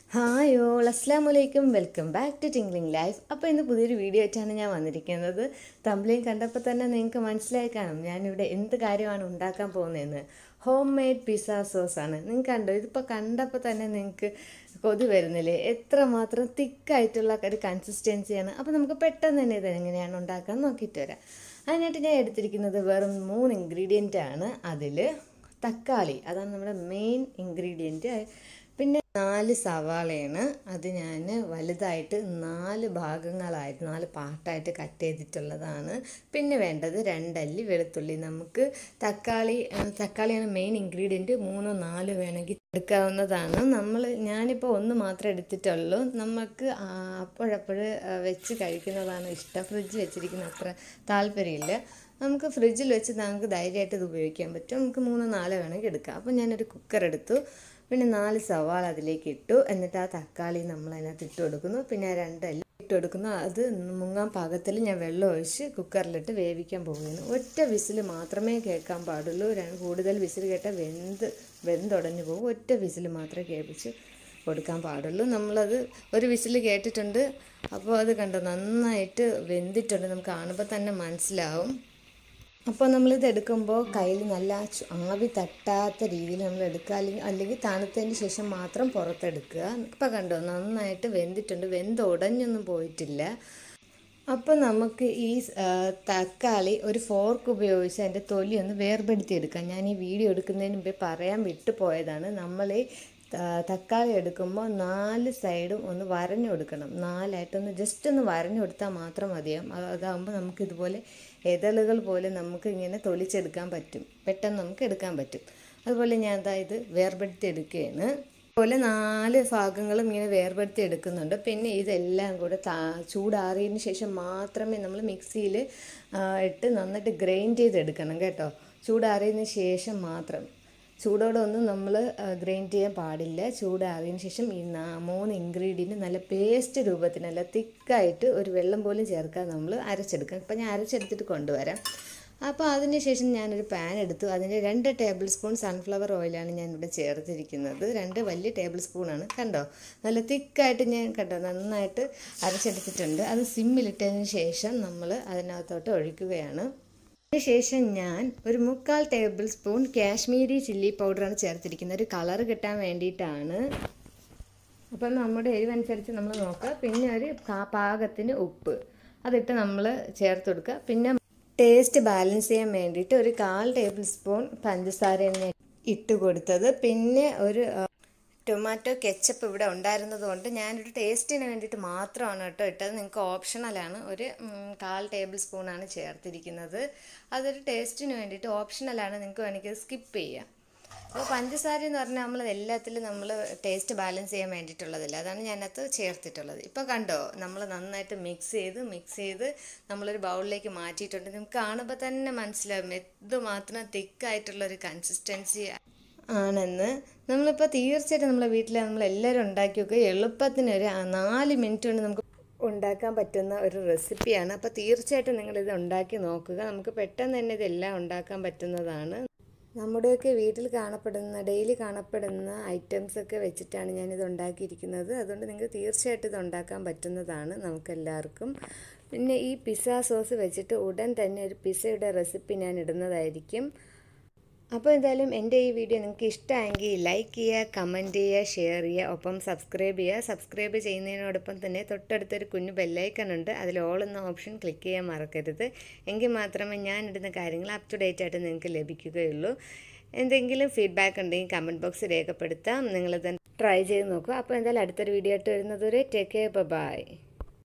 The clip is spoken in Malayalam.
ഹായ് ഓൾ അസ്സലാമലൈക്കും, welcome back to tingling life. അപ്പോൾ ഇന്ന് പുതിയൊരു വീഡിയോ ആയിട്ടാണ് ഞാൻ വന്നിരിക്കുന്നത്. തമ്പ്ലയും കണ്ടപ്പോൾ തന്നെ നിങ്ങൾക്ക് മനസ്സിലായി കാണും ഞാനിവിടെ എന്ത് കാര്യമാണ് ഉണ്ടാക്കാൻ പോകുന്നതെന്ന്. ഹോം മെയ്ഡ് പിസ്സ സോസാണ്. നിങ്ങൾക്ക് കണ്ടോ, ഇതിപ്പോൾ കണ്ടപ്പോൾ തന്നെ നിങ്ങൾക്ക് കൊതി വരുന്നില്ലേ? എത്രമാത്രം തിക്കായിട്ടുള്ള ഒരു കൺസിസ്റ്റൻസിയാണ്. അപ്പോൾ നമുക്ക് പെട്ടെന്ന് തന്നെ ഇത് എങ്ങനെയാണ് ഉണ്ടാക്കാൻ നോക്കിയിട്ട് വരാം. അതിനായിട്ട് ഞാൻ എടുത്തിരിക്കുന്നത് വെറും 3 ഇൻഗ്രീഡിയൻ്റ് ആണ്. അതിൽ തക്കാളി, അതാണ് നമ്മുടെ മെയിൻ ഇൻഗ്രീഡിയൻറ്റ്. പിന്നെ 4 സവാളയാണ്. അത് ഞാൻ വലുതായിട്ട് 4 ഭാഗങ്ങളായിട്ട് 4 പാർട്ടായിട്ട് കട്ട് ചെയ്തിട്ടുള്ളതാണ്. പിന്നെ വേണ്ടത് 2 അല്ലി വെളുത്തുള്ളി. നമുക്ക് തക്കാളിയാണ് മെയിൻ ഇൻഗ്രീഡിയൻറ്റ്. 3 4 വേണമെങ്കിൽ എടുക്കാവുന്നതാണ്. ഞാനിപ്പോൾ 1 മാത്രമേ എടുത്തിട്ടുള്ളൂ. നമുക്ക് അപ്പോഴപ്പോഴ് വെച്ച് കഴിക്കുന്നതാണ് ഇഷ്ടം. ഫ്രിഡ്ജ് വെച്ചിരിക്കുന്ന അത്ര താല്പര്യമില്ല. നമുക്ക് ഫ്രിഡ്ജിൽ വെച്ച് നമുക്ക് ധൈര്യമായിട്ട് ഇത് ഉപയോഗിക്കാൻ പറ്റും. നമുക്ക് 3 4 വേണമെങ്കിൽ എടുക്കാം. അപ്പോൾ ഞാനൊരു കുക്കർ എടുത്തു. പിന്നെ 4 സവാള അതിലേക്ക് ഇട്ടു. എന്നിട്ട് ആ തക്കാളി നമ്മൾ അതിനകത്ത് ഇട്ട് കൊടുക്കുന്നു. പിന്നെ 2 അല്ലി ഇട്ട് കൊടുക്കുന്നു. അത് മുങ്ങാൻ പാകത്തിൽ ഞാൻ വെള്ളം ഒഴിച്ച് കുക്കറിലിട്ട് വേവിക്കാൻ പോകുന്നു. ഒറ്റ വിസിൽ മാത്രമേ കേൾക്കാൻ പാടുള്ളൂ. കൂടുതൽ വിസിൽ കേട്ടാൽ വെന്തുടഞ്ഞു പോകും. ഒറ്റ വിസിൽ മാത്രമേ കേൾപ്പിച്ച് കൊടുക്കാൻ പാടുള്ളൂ. നമ്മളത് ഒരു വിസിൽ കേട്ടിട്ടുണ്ട്. അപ്പോൾ അത് കണ്ടോ, നന്നായിട്ട് വെന്തിട്ടുണ്ട്. നമുക്ക് കാണുമ്പോൾ തന്നെ മനസ്സിലാവും. അപ്പോൾ നമ്മളിത് എടുക്കുമ്പോൾ കയ്യിൽ നല്ല ആവി തട്ടാത്ത രീതിയിൽ നമ്മൾ എടുക്കുക. അല്ലെങ്കിൽ തണുത്തതിന് ശേഷം മാത്രം പുറത്തെടുക്കുക. ഇപ്പോൾ കണ്ടോ, നന്നായിട്ട് വെന്തിട്ടുണ്ട്. ഉടഞ്ഞൊന്നും പോയിട്ടില്ല. അപ്പോൾ നമുക്ക് ഈ തക്കാളി ഒരു ഫോർക്ക് ഉപയോഗിച്ച് അതിൻ്റെ തൊലി ഒന്ന് വേർപെടുത്തിയെടുക്കാം. ഞാൻ ഈ വീഡിയോ എടുക്കുന്നതിന് മുമ്പേ പറയാൻ വിട്ടുപോയതാണ്. നമ്മൾ തക്കാളി എടുക്കുമ്പോൾ 4 സൈഡും ഒന്ന് വരഞ്ഞു കൊടുക്കണം. 4ആയിട്ടൊന്ന് ജസ്റ്റ് ഒന്ന് വരഞ്ഞു കൊടുത്താൽ മാത്രം മതിയാവും. അതാകുമ്പോൾ നമുക്കിതുപോലെ ഇതളുകൾ പോലെ നമുക്ക് ഇങ്ങനെ തൊലിച്ചെടുക്കാൻ പറ്റും. പെട്ടെന്ന് നമുക്ക് എടുക്കാൻ പറ്റും. അതുപോലെ ഞാൻ ഇത് വേർപെടുത്തി എടുക്കുകയാണ്. അതുപോലെ 4 ഭാഗങ്ങളും ഇങ്ങനെ വേർപെടുത്തി എടുക്കുന്നുണ്ട്. പിന്നെ ഇതെല്ലാം കൂടെ ചൂടാറിയതിന് ശേഷം മാത്രമേ നമ്മൾ മിക്സിയിൽ ഇട്ട് നന്നായിട്ട് ഗ്രൈൻഡ് ചെയ്തെടുക്കണം കേട്ടോ. ചൂടാറിയതിന് ശേഷം മാത്രം. ചൂടോടെ ഒന്നും നമ്മൾ ഗ്രൈൻഡ് ചെയ്യാൻ പാടില്ല. ചൂടാറിയതിന് ശേഷം ഈ 3 ഇൻഗ്രീഡിയൻറ്റ് നല്ല പേസ്റ്റ് രൂപത്തിൽ നല്ല തിക്കായിട്ട് ഒരു വെള്ളം പോലും ചേർക്കാതെ നമ്മൾ അരച്ചെടുക്കാം. ഇപ്പം ഞാൻ അരച്ചെടുത്തിട്ട് കൊണ്ടുവരാം. അപ്പോൾ അതിന് ശേഷം ഞാനൊരു പാൻ എടുത്തു. അതിന് 2 ടേബിൾ സ്പൂൺ സൺഫ്ലവർ ഓയിലാണ് ഞാനിവിടെ ചേർത്തിരിക്കുന്നത്. 2 വലിയ ടേബിൾ സ്പൂണാണ്. കണ്ടോ, നല്ല തിക്കായിട്ട് ഞാൻ നന്നായിട്ട് അരച്ചെടുത്തിട്ടുണ്ട്. അത് സിമ്മിലിട്ടതിന് ശേഷം നമ്മൾ അതിനകത്തോട്ട് ഒഴിക്കുകയാണ്. അതിനുശേഷം ഞാൻ ഒരു 3/4 ടേബിൾ സ്പൂൺ കാശ്മീരി ചില്ലി പൗഡറാണ് ചേർത്തിരിക്കുന്നത്. ഒരു കളർ കിട്ടാൻ വേണ്ടിയിട്ടാണ്. അപ്പം നമ്മുടെ എരിവനുസരിച്ച് നമ്മൾ നോക്കുക. പിന്നെ ഒരു പാകത്തിന് ഉപ്പ് അതിട്ട് നമ്മൾ ചേർത്ത് കൊടുക്കുക. പിന്നെ ടേസ്റ്റ് ബാലൻസ് ചെയ്യാൻ വേണ്ടിയിട്ട് ഒരു 1/4 ടേബിൾ സ്പൂൺ പഞ്ചസാരയാണ് ഇട്ട് കൊടുത്തത്. പിന്നെ ഒരു ടൊമാറ്റോ കെച്ചപ്പ് ഇവിടെ ഉണ്ടായിരുന്നത് കൊണ്ട് ഞാനൊരു ടേസ്റ്റിന് വേണ്ടിയിട്ട് മാത്രമാണ് കേട്ടോ ഇട്ടത്. നിങ്ങൾക്ക് ഓപ്ഷണലാണ്. ഒരു 1/4 ടേബിൾ സ്പൂണാണ് ചേർത്തിരിക്കുന്നത്. അതൊരു ടേസ്റ്റിന് വേണ്ടിയിട്ട് ഓപ്ഷണലാണ്. നിങ്ങൾക്ക് വേണമെങ്കിൽ സ്കിപ്പ് ചെയ്യാം. അപ്പോൾ പഞ്ചസാര എന്ന് പറഞ്ഞാൽ നമ്മൾ എല്ലാത്തിലും നമ്മൾ ടേസ്റ്റ് ബാലൻസ് ചെയ്യാൻ വേണ്ടിയിട്ടുള്ളതല്ല. അതാണ് ഞാനത് ചേർത്തിട്ടുള്ളത്. ഇപ്പോൾ കണ്ടോ, നമ്മൾ നന്നായിട്ട് മിക്സ് ചെയ്ത് നമ്മളൊരു ബൗളിലേക്ക് മാറ്റിയിട്ടുണ്ട്. നമുക്ക് കാണുമ്പോൾ തന്നെ മനസ്സിലാവും എന്തുമാത്രം തിക്കായിട്ടുള്ളൊരു കൺസിസ്റ്റൻസി ആണെന്ന്. നമ്മളിപ്പോൾ തീർച്ചയായിട്ടും നമ്മളെ വീട്ടിൽ നമ്മളെല്ലാവരും ഉണ്ടാക്കി വെക്കുക. എളുപ്പത്തിന് ഒരു 4 മിനിറ്റ് കൊണ്ട് നമുക്ക് ഉണ്ടാക്കാൻ പറ്റുന്ന ഒരു റെസിപ്പിയാണ്. അപ്പോൾ തീർച്ചയായിട്ടും നിങ്ങളിത് ഉണ്ടാക്കി നോക്കുക. നമുക്ക് പെട്ടെന്ന് തന്നെ ഇതെല്ലാം ഉണ്ടാക്കാൻ പറ്റുന്നതാണ്. നമ്മുടെയൊക്കെ വീട്ടിൽ ഡെയിലി കാണപ്പെടുന്ന ഐറ്റംസൊക്കെ വെച്ചിട്ടാണ് ഞാനിത് ഉണ്ടാക്കിയിരിക്കുന്നത്. അതുകൊണ്ട് നിങ്ങൾക്ക് തീർച്ചയായിട്ടും ഇത് ഉണ്ടാക്കാൻ പറ്റുന്നതാണ് നമുക്കെല്ലാവർക്കും. പിന്നെ ഈ പിസ്സ സോസ് വെച്ചിട്ട് ഉടൻ തന്നെ ഒരു പിസ്സയുടെ റെസിപ്പി ഞാൻ ഇടുന്നതായിരിക്കും. അപ്പോൾ എന്തായാലും എൻ്റെ ഈ വീഡിയോ നിങ്ങൾക്ക് ഇഷ്ടമായെങ്കിൽ ലൈക്ക് ചെയ്യുക, കമൻറ്റ് ചെയ്യുക, ഷെയർ ചെയ്യുക, ഒപ്പം സബ്സ്ക്രൈബ് ചെയ്യുക. സബ്സ്ക്രൈബ് ചെയ്യുന്നതിനോടൊപ്പം തന്നെ തൊട്ടടുത്തൊരു കുഞ്ഞു ബെല്ലൈക്കൺ ഉണ്ട്. അതിൽ ഓൾ എന്ന ഓപ്ഷൻ ക്ലിക്ക് ചെയ്യാൻ മറക്കരുത്. എങ്കിൽ മാത്രമേ ഞാൻ ഇടുന്ന കാര്യങ്ങൾ അപ് ടു ഡേറ്റ് ആയിട്ട് നിങ്ങൾക്ക് ലഭിക്കുകയുള്ളൂ. എന്തെങ്കിലും ഫീഡ്ബാക്ക് ഉണ്ടെങ്കിൽ കമൻറ്റ് ബോക്സിൽ രേഖപ്പെടുത്താം. നിങ്ങളിത് ട്രൈ ചെയ്ത് നോക്കുക. അപ്പോൾ എന്തായാലും അടുത്തൊരു വീഡിയോ ആയിട്ട് വരുന്നത് വരെ ടേക്ക് കെയർ, ബൈ.